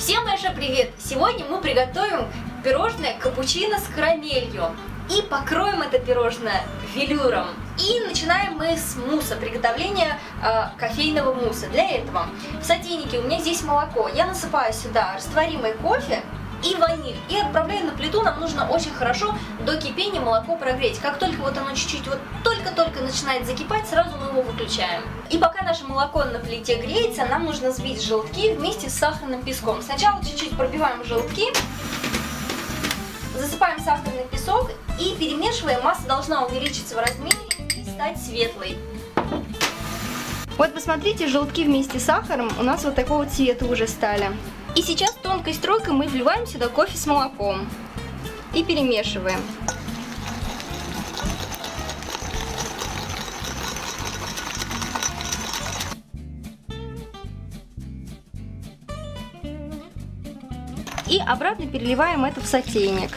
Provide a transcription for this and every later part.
Всем большой привет! Сегодня мы приготовим пирожное капучино с карамелью. И покроем это пирожное велюром. И начинаем мы с мусса, приготовления кофейного мусса. Для этого в сотейнике у меня здесь молоко. Я насыпаю сюда растворимый кофе и ваниль. И отправляю на плиту. Нам нужно очень хорошо до кипения молоко прогреть. Как только вот оно чуть-чуть вот только-только начинает закипать, сразу мы его выключаем. И пока наше молоко на плите греется, нам нужно взбить желтки вместе с сахарным песком. Сначала чуть-чуть пробиваем желтки, засыпаем сахарный песок и перемешиваем. Масса должна увеличиться в размере и стать светлой. Вот посмотрите, желтки вместе с сахаром у нас вот такого цвета уже стали. И сейчас тонкой струйкой мы вливаем сюда кофе с молоком и перемешиваем. И обратно переливаем это в сотейник.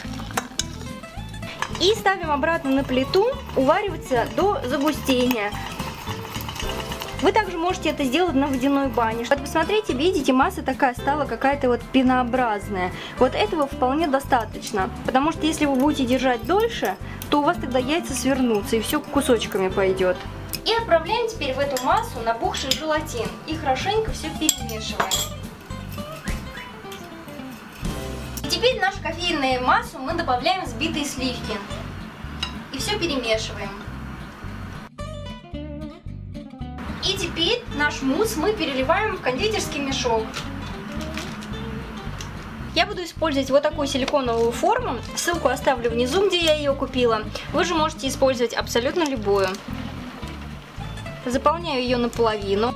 И ставим обратно на плиту увариваться до загустения. Вы также можете это сделать на водяной бане. Вот посмотрите, видите, масса такая стала какая-то вот пенообразная. Вот этого вполне достаточно. Потому что если вы будете держать дольше, то у вас тогда яйца свернутся и все кусочками пойдет. И отправляем теперь в эту массу набухший желатин. И хорошенько все перемешиваем. И теперь в нашу кофейную массу мы добавляем взбитые сливки. И все перемешиваем. И теперь наш мусс мы переливаем в кондитерский мешок. Я буду использовать вот такую силиконовую форму. Ссылку оставлю внизу, где я ее купила. Вы же можете использовать абсолютно любую. Заполняю ее наполовину.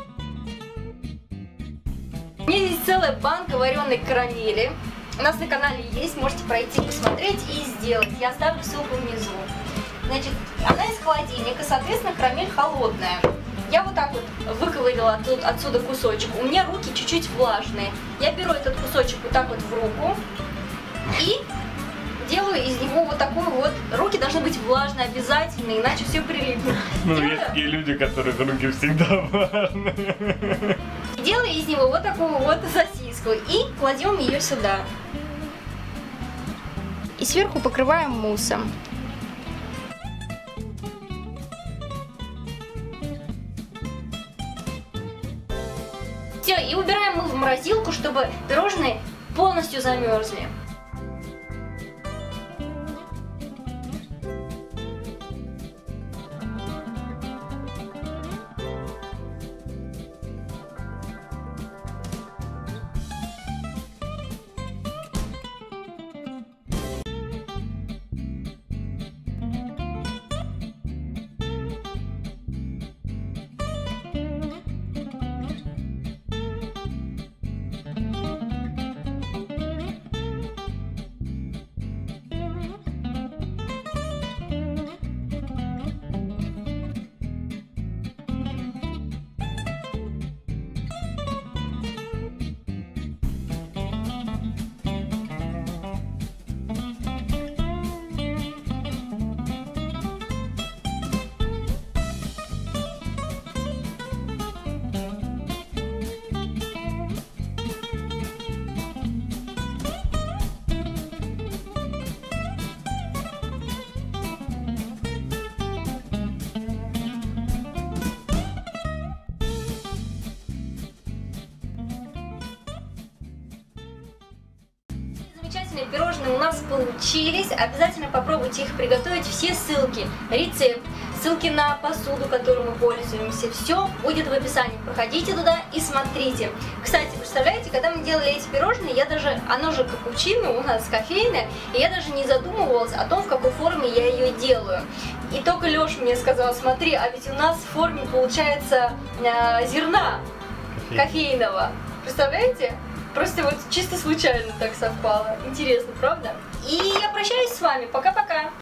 У меня здесь целая банка вареной карамели. У нас на канале есть, можете пройти, посмотреть и сделать. Я оставлю ссылку внизу. Значит, она из холодильника, соответственно, карамель холодная. Я вот так вот выковырила отсюда кусочек. У меня руки чуть-чуть влажные. Я беру этот кусочек вот так вот в руку и делаю из него вот такой вот. Руки должны быть влажные обязательно, иначе все прилипнет. Ну, есть такие люди, которых руки всегда влажные. Делаю из него вот такую вот сосиску и кладем ее сюда. И сверху покрываем муссом. Все, и убираем мы в морозилку, чтобы пирожные полностью замерзли. Замечательные пирожные у нас получились. Обязательно попробуйте их приготовить. Все ссылки, рецепт, ссылки на посуду, которой мы пользуемся, все будет в описании. Проходите туда и смотрите. Кстати, представляете, когда мы делали эти пирожные, оно же капучино у нас кофейное, и я даже не задумывалась о том, в какой форме я ее делаю. И только Леша мне сказал: смотри, а ведь у нас в форме получается зерна кофейного. Представляете? Просто вот чисто случайно так совпало. Интересно, правда? И я прощаюсь с вами. Пока-пока.